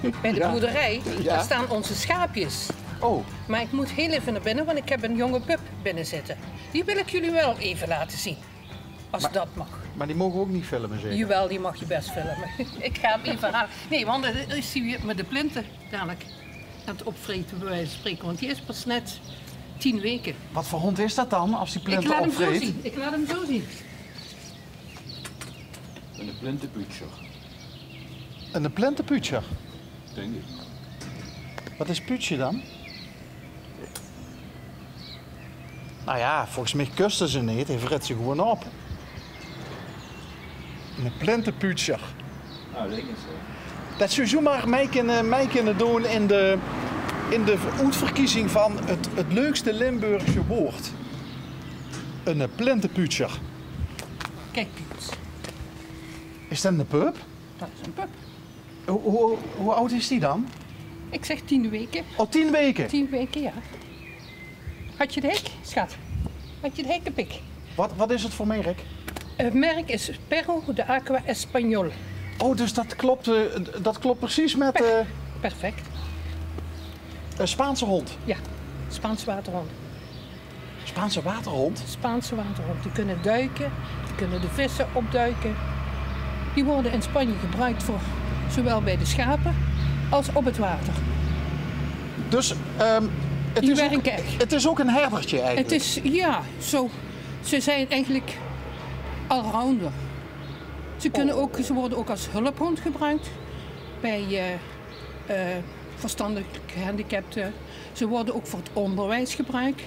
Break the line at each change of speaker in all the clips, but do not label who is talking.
Bij de
Ja.
boerderij,
Ja.
daar staan onze schaapjes.
Oh,
Maar ik moet heel even naar binnen, want ik heb een jonge pup binnen zitten. Die wil ik jullie wel even laten zien. Als dat mag.
maar die mogen we ook niet filmen, zeker?
Jawel, die mag je best filmen. Ik ga hem even halen. Nee, want dan is hij weer met de plinten dadelijk aan het opvreten, bij wijze van spreken. Want die is pas net 10 weken.
Wat voor hond is dat dan, als die
Ik
plinten
laat hem zo
opvreet?
zien. Ik laat hem zo zien.
Een plintenputscher,
Een plintenputscher.
denk ik.
Wat is putsje dan? Nou ja, volgens mij kusten ze niet. Hij vreet ze gewoon op. Een plintenputscher.
Nou, denk ik zo.
Dat zou zomaar mij kunnen doen in de uitverkiezing van het leukste Limburgse woord. Een plintenputscher.
Kijk, Piet.
Is dat een pup?
Dat is een pup.
Hoe oud is die dan?
Ik zeg 10 weken.
Al 10 weken.
10 weken, ja. Had je de hek, schat? Had je de hekkepik?
Wat is het voor merk?
Het merk is Perro de Aqua Español.
Oh, dus dat klopt precies met
Perfect.
een Spaanse hond.
Ja, Spaanse waterhond.
Spaanse waterhond?
Spaanse waterhond. Die kunnen duiken, die kunnen de vissen opduiken. Die worden in Spanje gebruikt voor zowel bij de schapen als op het water.
Dus
Die werken echt.
het is ook een herdertje eigenlijk.
Het is, ja, zo. Ze zijn eigenlijk allrounder. Ze worden ook als hulphond gebruikt bij verstandelijk gehandicapten. Ze worden ook voor het onderwijs gebruikt.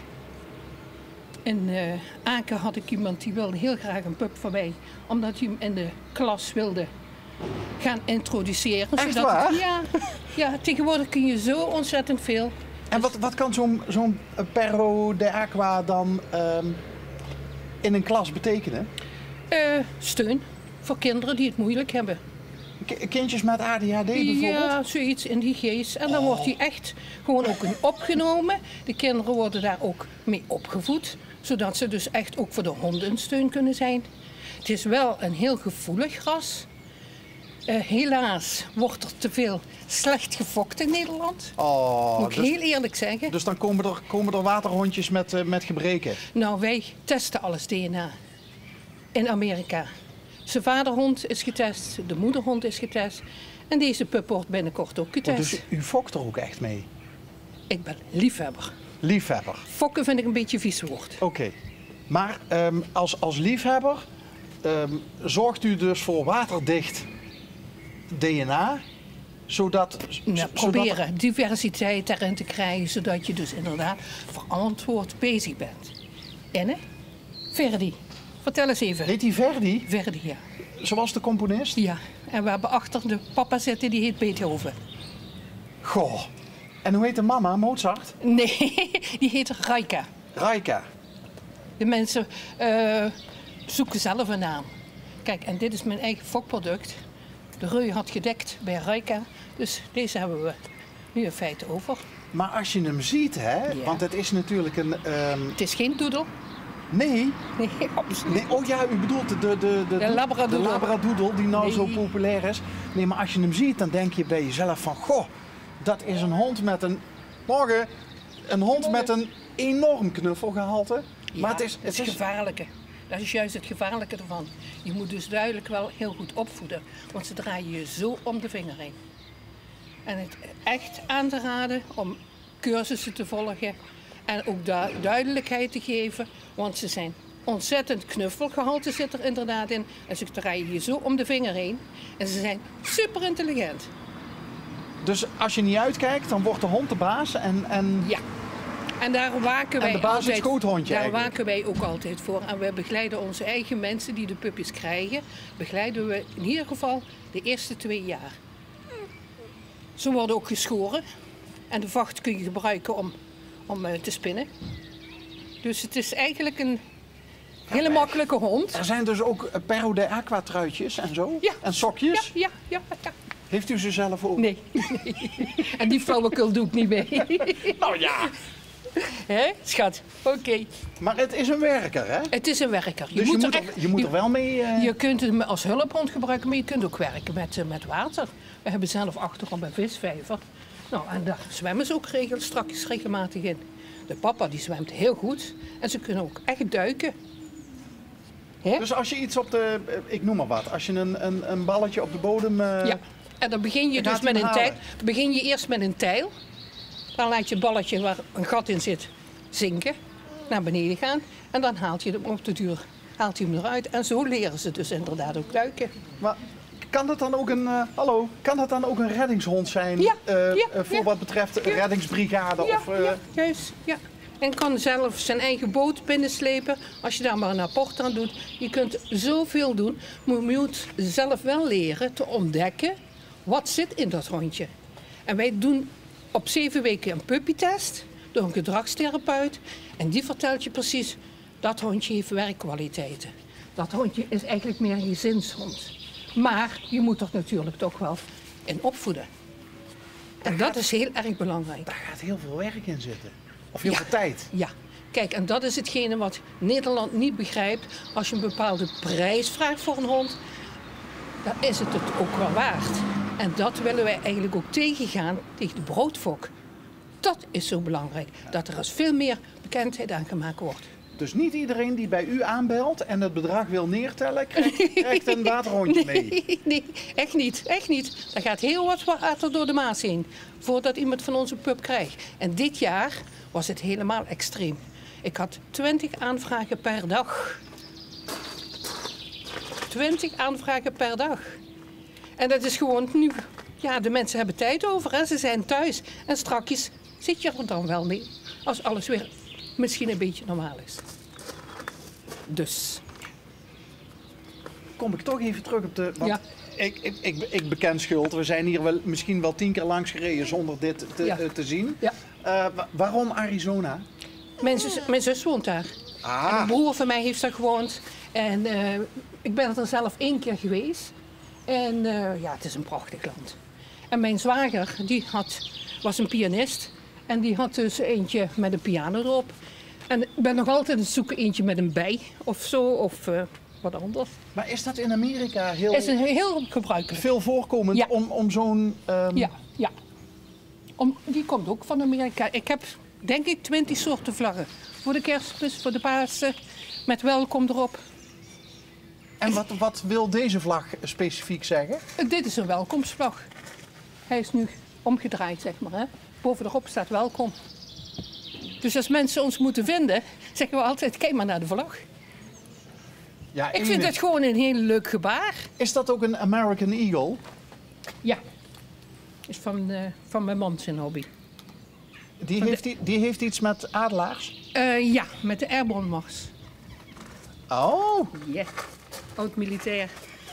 In Aken had ik iemand die wilde heel graag een pup van mij, omdat hij hem in de klas wilde gaan introduceren.
Echt waar?
Ja, tegenwoordig kun je zo ontzettend veel.
En wat kan zo'n Perro de Aqua dan in een klas betekenen?
Steun voor kinderen die het moeilijk hebben.
Kindjes met ADHD bijvoorbeeld?
Ja, zoiets in die geest. En dan wordt hij echt gewoon ook opgenomen. De kinderen worden daar ook mee opgevoed. Zodat ze dus echt ook voor de honden een steun kunnen zijn. Het is wel een heel gevoelig ras. Helaas wordt er te veel slecht gefokt in Nederland.
Oh,
Moet ik heel eerlijk zeggen.
dus dan komen er waterhondjes met gebreken?
Nou, wij testen alles DNA. In Amerika. Zijn vaderhond is getest, de moederhond is getest. En deze pup wordt binnenkort ook
Oh,
getest.
dus u fokt er ook echt mee?
Ik ben liefhebber.
Liefhebber.
Fokken vind ik een beetje een vies woord.
Oké. Maar als liefhebber zorgt u dus voor waterdicht DNA, zodat...
Nou, proberen diversiteit daarin te krijgen, zodat je dus inderdaad verantwoord bezig bent. En Verdi, vertel eens even.
Heet die Verdi,
Verdi, ja.
zoals de componist?
Ja, en we hebben achter de papa zitten, die heet Beethoven.
Goh. En hoe heet de mama? Mozart?
Nee, die heet Raika.
Raika.
De mensen zoeken zelf een naam. Kijk, en dit is mijn eigen fokproduct. De Reu had gedekt bij Raika, dus deze hebben we nu in feite over.
Maar als je hem ziet, hè,
Ja.
want het is natuurlijk een...
Het is geen doedel.
Nee,
Nee, absoluut.
nee, oh ja, u bedoelt de
labradoodle.
de labradoodle die nou
Nee.
zo populair is. Nee, maar als je hem ziet, dan denk je bij jezelf van... Goh, dat is een hond met een... Morgen, een hond met een enorm knuffelgehalte.
Ja,
Maar het is
het gevaarlijke. Dat is juist het gevaarlijke ervan. Je moet dus duidelijk wel heel goed opvoeden, want ze draaien je zo om de vinger heen. En het echt aan te raden om cursussen te volgen en ook duidelijkheid te geven, want ze zijn ontzettend knuffelgehalte zit er inderdaad in. En ze draaien je zo om de vinger heen en ze zijn super intelligent.
Dus als je niet uitkijkt, dan wordt de hond de baas en
Ja. En daar waken wij
de baas is
altijd,
het schoothondje
daar
eigenlijk.
waken wij ook altijd voor. En we begeleiden onze eigen mensen die de pupjes krijgen, begeleiden we in ieder geval de eerste 2 jaar. Ze worden ook geschoren. En de vacht kun je gebruiken om te spinnen. Dus het is eigenlijk een hele makkelijke hond.
er zijn dus ook Perro de Aqua truitjes en zo.
Ja.
En sokjes.
Ja.
Heeft u ze zelf ook?
Nee. En die flauwekul doe ik niet mee.
Nou ja.
Hè, schat? Oké.
Maar het is een werker, hè?
Het is een werker.
Dus je moet er wel mee...
Je kunt hem als hulphond gebruiken, maar je kunt ook werken met water. We hebben zelf achterom een visvijver. Nou, en daar zwemmen ze ook regelmatig in. De papa die zwemt heel goed en ze kunnen ook echt duiken. Hè?
Dus als je iets op de... ik noem maar wat. Als je een balletje op de bodem...
Ja, en dan begin je
dan
dus
gaat hij
met een
hem
tijl.
halen.
Dan begin je eerst met een tijl. Dan laat je het balletje waar een gat in zit zinken, naar beneden gaan. En dan haalt je hem op de duur eruit. En zo leren ze dus inderdaad ook duiken.
Maar kan dat dan ook een... hallo? Kan dat dan ook een reddingshond zijn?
Ja,
voor
ja.
wat betreft een reddingsbrigade?
Ja,
Of,
ja, juist. Ja. En kan zelf zijn eigen boot binnenslepen als je daar maar een apport aan doet. Je kunt zoveel doen, maar je moet zelf wel leren te ontdekken wat zit in dat hondje. En wij doen op 7 weken een puppytest door een gedragstherapeut. En die vertelt je precies, dat hondje heeft werkkwaliteiten. Dat hondje is eigenlijk meer een gezinshond. Maar je moet er natuurlijk toch wel in opvoeden. En dat is heel erg belangrijk.
Daar gaat heel veel werk in zitten. Of heel
Ja.
veel tijd.
Ja, kijk, en dat is hetgene wat Nederland niet begrijpt. Als je een bepaalde prijs vraagt voor een hond, dan is het ook wel waard. En dat willen wij eigenlijk ook tegengaan tegen de broodfok. Dat is zo belangrijk, dat er eens veel meer bekendheid aan gemaakt wordt.
Dus niet iedereen die bij u aanbelt en het bedrag wil neertellen, krijgt een waterhondje mee.
Nee, echt niet, echt niet. Daar gaat heel wat water door de Maas heen, voordat iemand van ons een pup krijgt. En dit jaar was het helemaal extreem. Ik had 20 aanvragen per dag. 20 aanvragen per dag. En dat is gewoon nu... Ja, de mensen hebben tijd over, hè. Ze zijn thuis. En strakjes zit je er dan wel mee, als alles weer misschien een beetje normaal is. Dus...
Kom ik toch even terug op de... Want
Ja.
ik beken schuld. We zijn hier misschien wel 10 keer langs gereden zonder dit te zien.
Ja.
Waarom Arizona?
Mijn zus woont daar. En een broer van mij heeft daar gewoond. En ik ben er zelf 1 keer geweest. En ja, het is een prachtig land. En mijn zwager, die was een pianist. En die had dus eentje met een piano erop. En ik ben nog altijd aan het zoeken eentje met een bij of zo. Of wat anders.
Maar is dat in Amerika
Is een heel gebruikelijk.
veel voorkomend
Ja.
om zo'n...
Ja, ja. Die komt ook van Amerika. Ik heb denk ik 20 soorten vlaggen. Voor de Kerstmis, voor de Pasen, met welkom erop.
En wat wil deze vlag specifiek zeggen?
Dit is een welkomstvlag. Hij is nu omgedraaid, zeg maar. Hè? Bovenop staat welkom. Dus als mensen ons moeten vinden, zeggen we altijd, kijk maar naar de vlag.
Ja,
Ik vind het gewoon een heel leuk gebaar.
Is dat ook een American Eagle?
Ja. Is van mijn man zijn hobby.
Die heeft iets met adelaars?
Ja, met de Airborne Mars.
Oh,
Ja, oud-militair.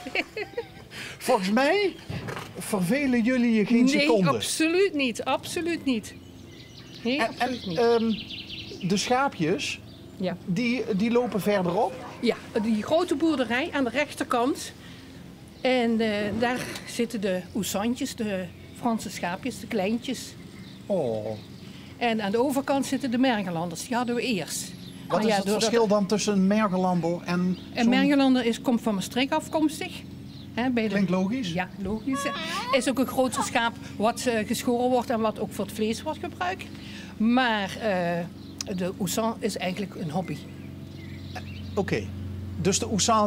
volgens mij vervelen jullie je geen seconde.
Nee, absoluut niet. Absoluut niet. Nee, absoluut niet.
De schaapjes,
Ja.
die lopen verderop.
Ja, die grote boerderij aan de rechterkant. En daar zitten de oesantjes, de Franse schaapjes, de kleintjes.
Oh.
En aan de overkant zitten de Mergelanders, die hadden we eerst.
Wat
Maar
is
ja,
het
doordat-
verschil dan tussen een Mergelander en
En
zo'n...
Mergelander komt van Maastricht afkomstig. Hè, bij de...
Klinkt logisch.
Ja, logisch. Is ook een groter schaap wat geschoren wordt en wat ook voor het vlees wordt gebruikt. Maar de Oesan is eigenlijk een hobby.
Oké. Dus de Oesaan,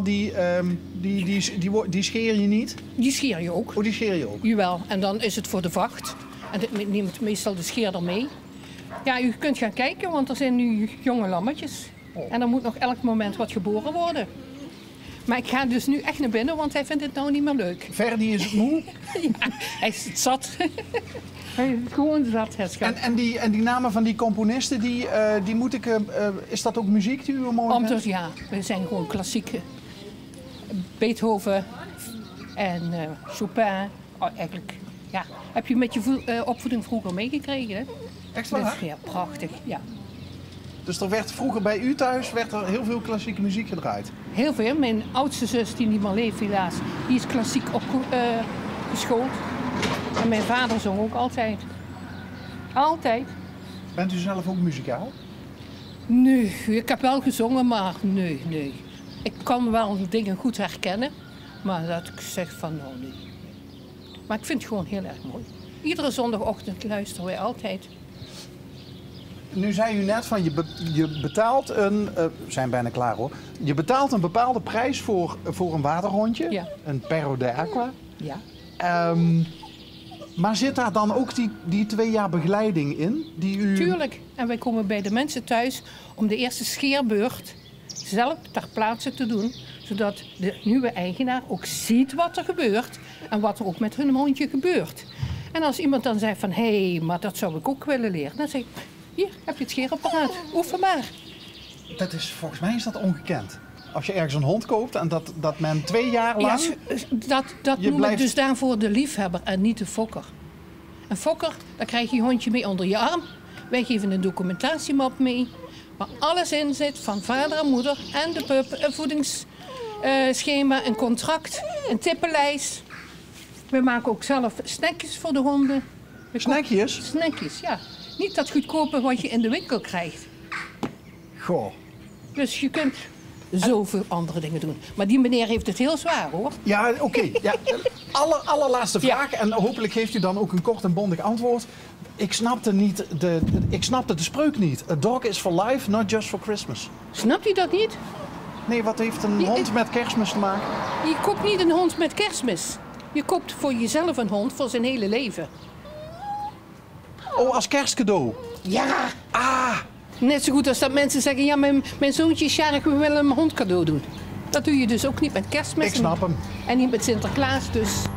die scheer je niet?
Die scheer je ook.
Oh, die scheer je ook.
Jawel, en dan is het voor de vacht. En dit neemt meestal de scheer mee. Ja, u kunt gaan kijken, want er zijn nu jonge lammetjes. En er moet nog elk moment wat geboren worden. Maar ik ga dus nu echt naar binnen, want hij vindt het nou niet meer leuk.
Ferdi is moe.
Ja, hij is het zat. Hij is het gewoon zat, het schat.
En die namen van die componisten, die moet ik... is dat ook muziek die u morgen...
Dus ja, we zijn gewoon klassieke. Beethoven en Chopin. Oh, eigenlijk, ja. Heb je met je opvoeding vroeger meegekregen, hè?
Echt waar?
Dus, ja, prachtig, ja.
Dus er werd vroeger bij u thuis heel veel klassieke muziek gedraaid?
Heel veel. Mijn oudste zus, die niet meer leeft helaas, die is klassiek geschoold. En mijn vader zong ook altijd. Altijd.
Bent u zelf ook muzikaal?
Nee, ik heb wel gezongen, maar nee. Ik kan wel dingen goed herkennen, maar dat ik zeg van nou nee. Maar ik vind het gewoon heel erg mooi. Iedere zondagochtend luisteren wij altijd.
Nu zei u net van je betaalt we zijn bijna klaar hoor. Je betaalt een bepaalde prijs voor een waterhondje,
Ja.
een perro de aqua.
Ja.
Maar zit daar dan ook die 2 jaar begeleiding in? Die u...
Tuurlijk. En wij komen bij de mensen thuis om de eerste scheerbeurt zelf ter plaatse te doen. Zodat de nieuwe eigenaar ook ziet wat er gebeurt en wat er ook met hun hondje gebeurt. En als iemand dan zegt van, hé, maar dat zou ik ook willen leren. Dan zeg ik, hier heb je het scheerapparaat, oefen maar.
Volgens mij is dat ongekend. Als je ergens een hond koopt en dat men 2 jaar lang...
Ja, dat noem
blijft...
ik dus daarvoor de liefhebber en niet de fokker. Een fokker, daar krijg je hondje mee onder je arm. Wij geven een documentatiemap mee. Waar alles in zit van vader en moeder en de pup. Een voedingsschema, een contract, een tippenlijst. We maken ook zelf snackjes voor de honden.
Snackjes?
Snackjes, ja. Niet dat goedkope wat je in de winkel krijgt.
Goh.
Dus je kunt zoveel andere dingen doen. Maar die meneer heeft het heel zwaar, hoor.
Ja, oké. Ja, allerlaatste vraag. En hopelijk geeft u dan ook een kort en bondig antwoord. Ik snapte de spreuk niet. A dog is for life, not just for Christmas.
Snapt u dat niet?
Nee, wat heeft een hond met Kerstmis te maken?
Je koopt niet een hond met Kerstmis. Je koopt voor jezelf een hond voor zijn hele leven.
Oh, als kerstcadeau.
Ja.
Ah,
Net zo goed als dat mensen zeggen, ja, mijn zoontje is jarig, we willen hem een hond cadeau doen. Dat doe je dus ook niet met Kerstmis.
ik snap hem.
En niet met Sinterklaas, dus...